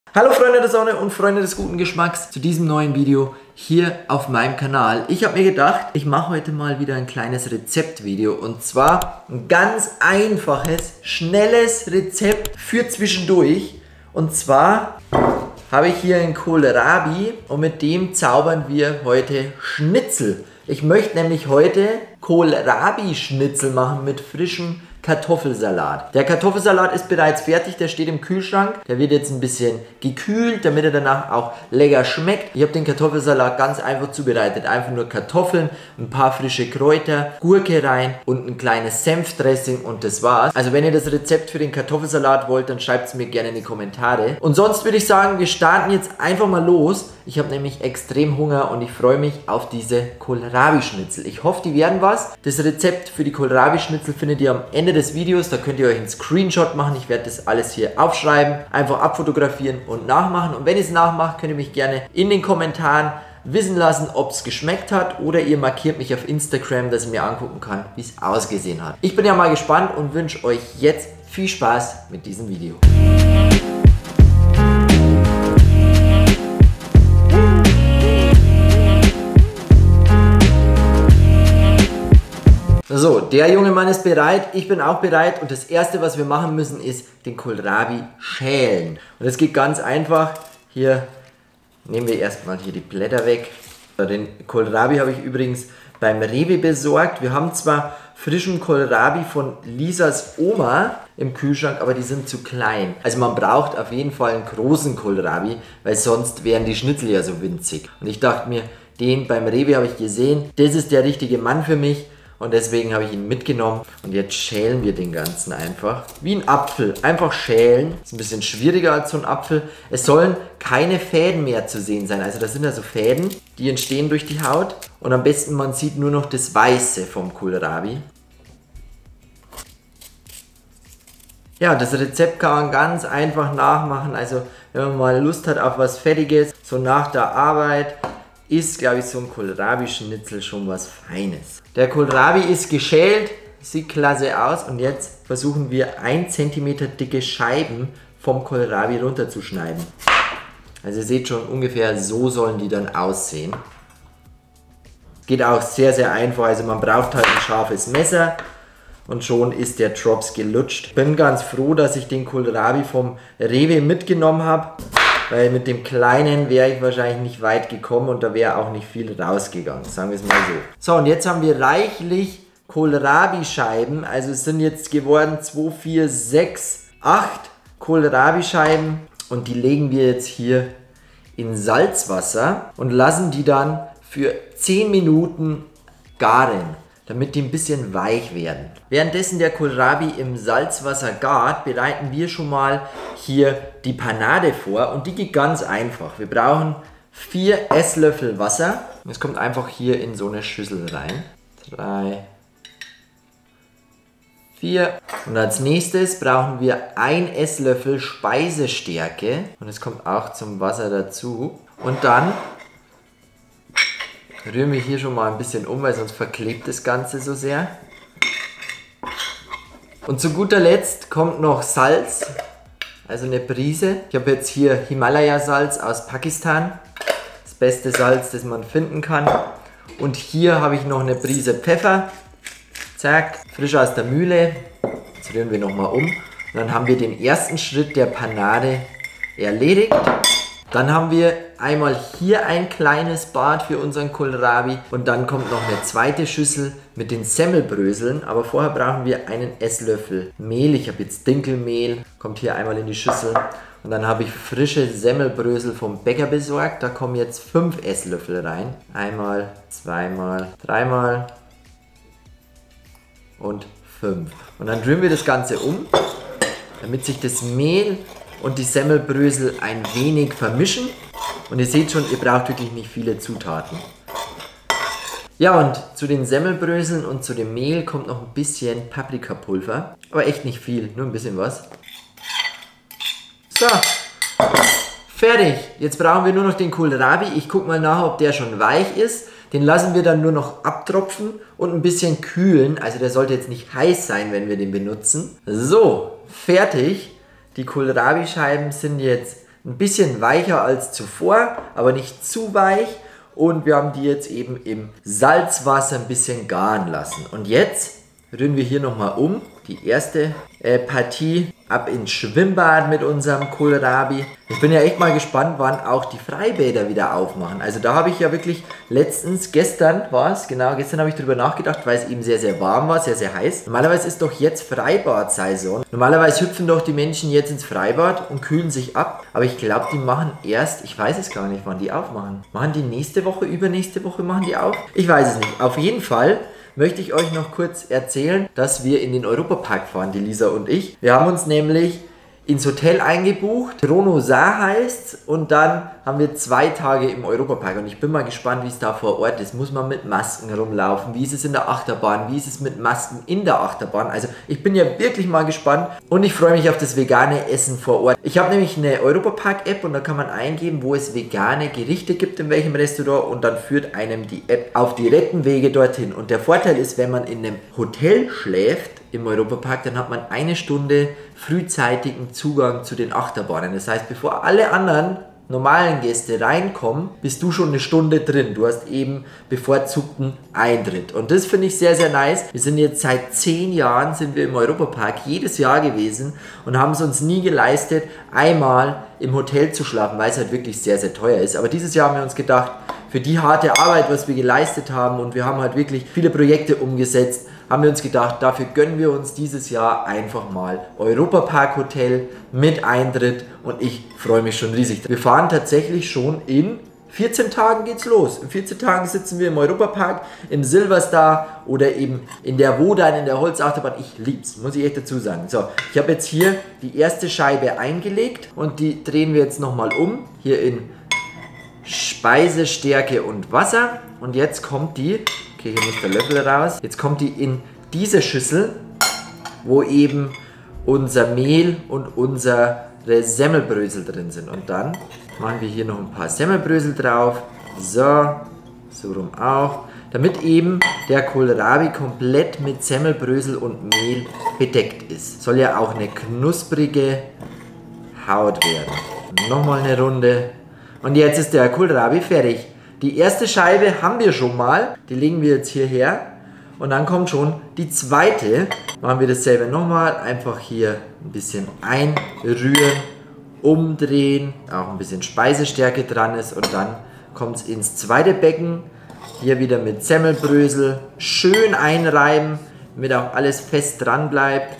Hallo Freunde der Sonne und Freunde des guten Geschmacks zu diesem neuen Video hier auf meinem Kanal. Ich habe mir gedacht, ich mache heute mal wieder ein kleines Rezeptvideo und zwar ein ganz einfaches, schnelles Rezept für zwischendurch. Und zwar habe ich hier einen Kohlrabi und mit dem zaubern wir heute Schnitzel. Ich möchte nämlich heute Kohlrabi-Schnitzel machen mit frischem Kartoffelsalat. Der Kartoffelsalat ist bereits fertig, der steht im Kühlschrank. Der wird jetzt ein bisschen gekühlt, damit er danach auch lecker schmeckt. Ich habe den Kartoffelsalat ganz einfach zubereitet. Einfach nur Kartoffeln, ein paar frische Kräuter, Gurke rein und ein kleines Senfdressing und das war's. Also wenn ihr das Rezept für den Kartoffelsalat wollt, dann schreibt es mir gerne in die Kommentare. Und sonst würde ich sagen, wir starten jetzt einfach mal los. Ich habe nämlich extrem Hunger und ich freue mich auf diese Kohlrabi-Schnitzel. Ich hoffe, die werden was. Das Rezept für die Kohlrabi-Schnitzel findet ihr am Ende des Videos. Da könnt ihr euch einen Screenshot machen. Ich werde das alles hier aufschreiben, einfach abfotografieren und nachmachen. Und wenn ihr es nachmacht, könnt ihr mich gerne in den Kommentaren wissen lassen, ob es geschmeckt hat, oder ihr markiert mich auf Instagram, dass ich mir angucken kann, wie es ausgesehen hat. Ich bin ja mal gespannt und wünsche euch jetzt viel Spaß mit diesem Video. So, der junge Mann ist bereit, ich bin auch bereit und das erste, was wir machen müssen, ist den Kohlrabi schälen. Und das geht ganz einfach. Hier nehmen wir erstmal hier die Blätter weg. Den Kohlrabi habe ich übrigens beim Rewe besorgt. Wir haben zwar frischen Kohlrabi von Lisas Oma im Kühlschrank, aber die sind zu klein. Also man braucht auf jeden Fall einen großen Kohlrabi, weil sonst wären die Schnitzel ja so winzig. Und ich dachte mir, den beim Rewe habe ich gesehen, das ist der richtige Mann für mich. Und deswegen habe ich ihn mitgenommen und jetzt schälen wir den ganzen einfach. Wie ein Apfel, einfach schälen. Ist ein bisschen schwieriger als so ein Apfel. Es sollen keine Fäden mehr zu sehen sein. Also das sind ja so Fäden, die entstehen durch die Haut. Und am besten man sieht nur noch das Weiße vom Kohlrabi. Ja, das Rezept kann man ganz einfach nachmachen. Also wenn man mal Lust hat auf was Fettiges, so nach der Arbeit, ist, glaube ich, so ein Kohlrabi-Schnitzel schon was Feines. Der Kohlrabi ist geschält, sieht klasse aus und jetzt versuchen wir 1 cm dicke Scheiben vom Kohlrabi runterzuschneiden. Also ihr seht schon, ungefähr so sollen die dann aussehen. Geht auch sehr, sehr einfach, also man braucht halt ein scharfes Messer und schon ist der Drops gelutscht. Bin ganz froh, dass ich den Kohlrabi vom Rewe mitgenommen habe. Weil mit dem Kleinen wäre ich wahrscheinlich nicht weit gekommen und da wäre auch nicht viel rausgegangen, sagen wir es mal so. So, und jetzt haben wir reichlich Kohlrabi-Scheiben, also es sind jetzt geworden 2, 4, 6, 8 Kohlrabi-Scheiben und die legen wir jetzt hier in Salzwasser und lassen die dann für 10 Minuten garen, damit die ein bisschen weich werden. Währenddessen der Kohlrabi im Salzwasser gart, bereiten wir schon mal hier die Panade vor und die geht ganz einfach. Wir brauchen 4 Esslöffel Wasser. Das kommt einfach hier in so eine Schüssel rein. 3, 4. Und als nächstes brauchen wir 1 Esslöffel Speisestärke und es kommt auch zum Wasser dazu. Und dann rühren wir hier schon mal ein bisschen um, weil sonst verklebt das Ganze so sehr. Und zu guter Letzt kommt noch Salz, also eine Prise. Ich habe jetzt hier Himalaya-Salz aus Pakistan. Das beste Salz, das man finden kann. Und hier habe ich noch eine Prise Pfeffer. Zack, frisch aus der Mühle. Jetzt rühren wir nochmal um. Und dann haben wir den ersten Schritt der Panade erledigt. Dann haben wir einmal hier ein kleines Bad für unseren Kohlrabi und dann kommt noch eine zweite Schüssel mit den Semmelbröseln. Aber vorher brauchen wir einen Esslöffel Mehl. Ich habe jetzt Dinkelmehl, kommt hier einmal in die Schüssel. Und dann habe ich frische Semmelbrösel vom Bäcker besorgt. Da kommen jetzt 5 Esslöffel rein. Einmal, zweimal, dreimal und 5. Und dann rühren wir das Ganze um, damit sich das Mehl und die Semmelbrösel ein wenig vermischen. Und ihr seht schon, ihr braucht wirklich nicht viele Zutaten. Ja, und zu den Semmelbröseln und zu dem Mehl kommt noch ein bisschen Paprikapulver. Aber echt nicht viel, nur ein bisschen was. So, fertig. Jetzt brauchen wir nur noch den Kohlrabi. Ich gucke mal nach, ob der schon weich ist. Den lassen wir dann nur noch abtropfen und ein bisschen kühlen. Also der sollte jetzt nicht heiß sein, wenn wir den benutzen. So, fertig. Die Kohlrabi-Scheiben sind jetzt ein bisschen weicher als zuvor, aber nicht zu weich. Und wir haben die jetzt eben im Salzwasser ein bisschen garen lassen. Und jetzt rühren wir hier nochmal um. Die erste Partie ab ins Schwimmbad mit unserem Kohlrabi. Ich bin ja echt mal gespannt, wann auch die Freibäder wieder aufmachen. Also da habe ich ja wirklich gestern habe ich drüber nachgedacht, weil es eben sehr, sehr warm war, sehr, sehr heiß. Normalerweise ist doch jetzt Freibad-Saison. Normalerweise hüpfen doch die Menschen jetzt ins Freibad und kühlen sich ab. Aber ich glaube, die machen erst, ich weiß es gar nicht, wann die aufmachen. Machen die nächste Woche, übernächste Woche machen die auf? Ich weiß es nicht. Auf jeden Fall möchte ich euch noch kurz erzählen, dass wir in den Europapark fahren, die Lisa und ich. Wir haben uns nämlich ins Hotel eingebucht, Tronosar heißt, und dann haben wir 2 Tage im Europapark und ich bin mal gespannt, wie es da vor Ort ist. Muss man mit Masken rumlaufen? Wie ist es in der Achterbahn? Wie ist es mit Masken in der Achterbahn? Also ich bin ja wirklich mal gespannt und ich freue mich auf das vegane Essen vor Ort. Ich habe nämlich eine Europapark-App und da kann man eingeben, wo es vegane Gerichte gibt, in welchem Restaurant, und dann führt einem die App auf direkten Wege dorthin. Und der Vorteil ist, wenn man in einem Hotel schläft, im Europapark, dann hat man 1 Stunde frühzeitigen Zugang zu den Achterbahnen. Das heißt, bevor alle anderen normalen Gäste reinkommen, bist du schon 1 Stunde drin. Du hast eben bevorzugten Eintritt. Und das finde ich sehr, sehr nice. Wir sind jetzt seit 10 Jahren sind wir im Europapark jedes Jahr gewesen und haben es uns nie geleistet, einmal im Hotel zu schlafen, weil es halt wirklich sehr, sehr teuer ist. Aber dieses Jahr haben wir uns gedacht, für die harte Arbeit, was wir geleistet haben, und wir haben halt wirklich viele Projekte umgesetzt, haben wir uns gedacht, dafür gönnen wir uns dieses Jahr einfach mal Europapark Hotel mit Eintritt und ich freue mich schon riesig. Wir fahren tatsächlich schon in 14 Tagen geht's los. In 14 Tagen sitzen wir im Europapark, im Silverstar oder eben in der Wodan, in der Holzachterbahn. Ich lieb's, muss ich echt dazu sagen. So, ich habe jetzt hier die erste Scheibe eingelegt und die drehen wir jetzt nochmal um. Hier in Speisestärke und Wasser. Und jetzt kommt die, okay, hier muss der Löffel raus. Jetzt kommt die in diese Schüssel, wo eben unser Mehl und unsere Semmelbrösel drin sind. Und dann machen wir hier noch ein paar Semmelbrösel drauf. So rum auch. Damit eben der Kohlrabi komplett mit Semmelbrösel und Mehl bedeckt ist. Soll ja auch eine knusprige Haut werden. Nochmal eine Runde. Und jetzt ist der Kohlrabi fertig. Die erste Scheibe haben wir schon mal. Die legen wir jetzt hierher. Und dann kommt schon die zweite. Machen wir dasselbe nochmal. Einfach hier ein bisschen einrühren, umdrehen. Auch ein bisschen Speisestärke dran ist. Und dann kommt es ins zweite Becken. Hier wieder mit Semmelbrösel. Schön einreiben, damit auch alles fest dran bleibt.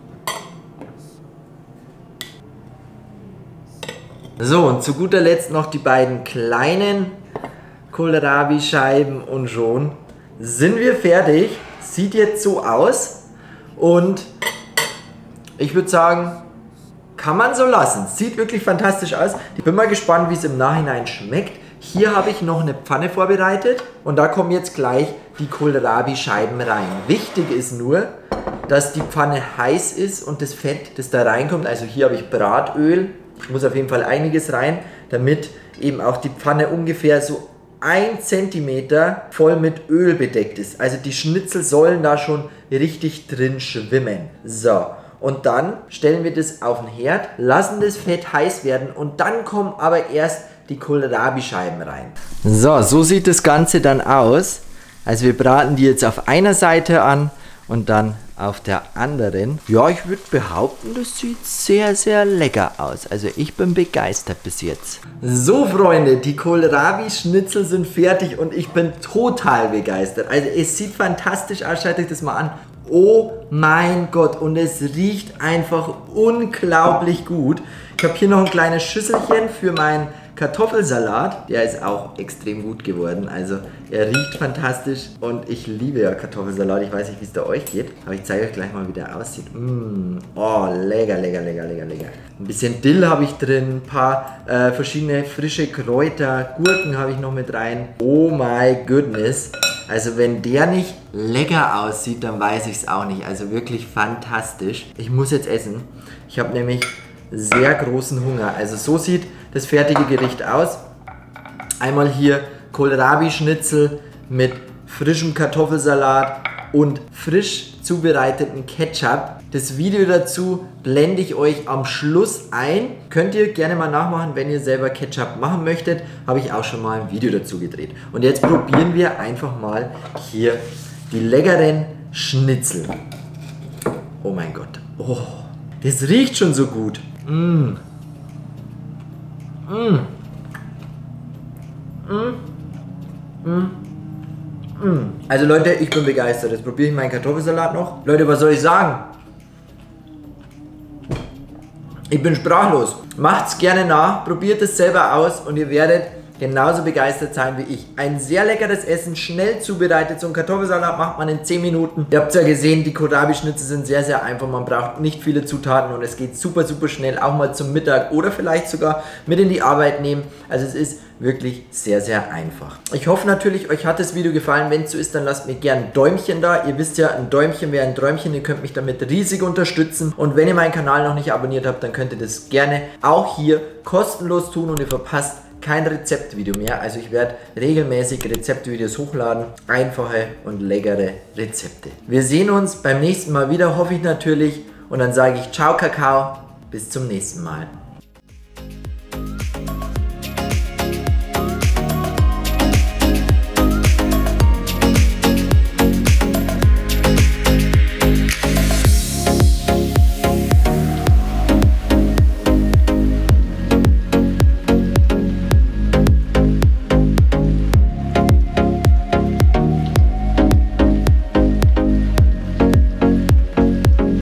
So, und zu guter Letzt noch die beiden kleinen Kohlrabi-Scheiben und schon sind wir fertig. Sieht jetzt so aus und ich würde sagen, kann man so lassen. Sieht wirklich fantastisch aus. Ich bin mal gespannt, wie es im Nachhinein schmeckt. Hier habe ich noch eine Pfanne vorbereitet und da kommen jetzt gleich die Kohlrabi-Scheiben rein. Wichtig ist nur, dass die Pfanne heiß ist und das Fett, das da reinkommt, also hier habe ich Bratöl. Ich muss auf jeden Fall einiges rein, damit eben auch die Pfanne ungefähr so 1 Zentimeter voll mit Öl bedeckt ist. Also die Schnitzel sollen da schon richtig drin schwimmen. So, und dann stellen wir das auf den Herd, lassen das Fett heiß werden und dann kommen aber erst die Kohlrabi-Scheiben rein. So sieht das Ganze dann aus. Also wir braten die jetzt auf einer Seite an und dann auf der anderen. Ja, ich würde behaupten, das sieht sehr, sehr lecker aus. Also ich bin begeistert bis jetzt. So Freunde, die Kohlrabi-Schnitzel sind fertig und ich bin total begeistert. Also es sieht fantastisch aus, schaut euch das mal an. Oh mein Gott, und es riecht einfach unglaublich gut. Ich habe hier noch ein kleines Schüsselchen für meinen Kartoffelsalat, der ist auch extrem gut geworden, also er riecht fantastisch und ich liebe ja Kartoffelsalat, ich weiß nicht, wie es da euch geht, aber ich zeige euch gleich mal, wie der aussieht. Oh, lecker, lecker, lecker, lecker, lecker. Ein bisschen Dill habe ich drin, ein paar verschiedene frische Kräuter, Gurken habe ich noch mit rein. Oh my goodness, also wenn der nicht lecker aussieht, dann weiß ich es auch nicht, also wirklich fantastisch. Ich muss jetzt essen, ich habe nämlich sehr großen Hunger, also so sieht das fertige Gericht aus. Einmal hier Kohlrabi-Schnitzel mit frischem Kartoffelsalat und frisch zubereiteten Ketchup. Das Video dazu blende ich euch am Schluss ein. Könnt ihr gerne mal nachmachen, wenn ihr selber Ketchup machen möchtet. Habe ich auch schon mal ein Video dazu gedreht. Und jetzt probieren wir einfach mal hier die leckeren Schnitzel. Oh mein Gott. Oh, das riecht schon so gut. Mm. Mm. Mm. Mm. Also Leute, ich bin begeistert. Jetzt probiere ich meinen Kartoffelsalat noch. Leute, was soll ich sagen? Ich bin sprachlos. Macht's gerne nach, probiert es selber aus und ihr werdet genauso begeistert sein wie ich. Ein sehr leckeres Essen, schnell zubereitet. So einen Kartoffelsalat macht man in 10 Minuten. Ihr habt ja gesehen, die Kohlrabi-Schnitzel sind sehr, sehr einfach. Man braucht nicht viele Zutaten und es geht super, super schnell. Auch mal zum Mittag oder vielleicht sogar mit in die Arbeit nehmen. Also es ist wirklich sehr, sehr einfach. Ich hoffe natürlich, euch hat das Video gefallen. Wenn es so ist, dann lasst mir gerne ein Däumchen da. Ihr wisst ja, ein Däumchen wäre ein Träumchen. Ihr könnt mich damit riesig unterstützen. Und wenn ihr meinen Kanal noch nicht abonniert habt, dann könnt ihr das gerne auch hier kostenlos tun und ihr verpasst kein Rezeptvideo mehr. Also ich werde regelmäßig Rezeptvideos hochladen. Einfache und leckere Rezepte. Wir sehen uns beim nächsten Mal wieder, hoffe ich natürlich. Und dann sage ich ciao Kakao, bis zum nächsten Mal.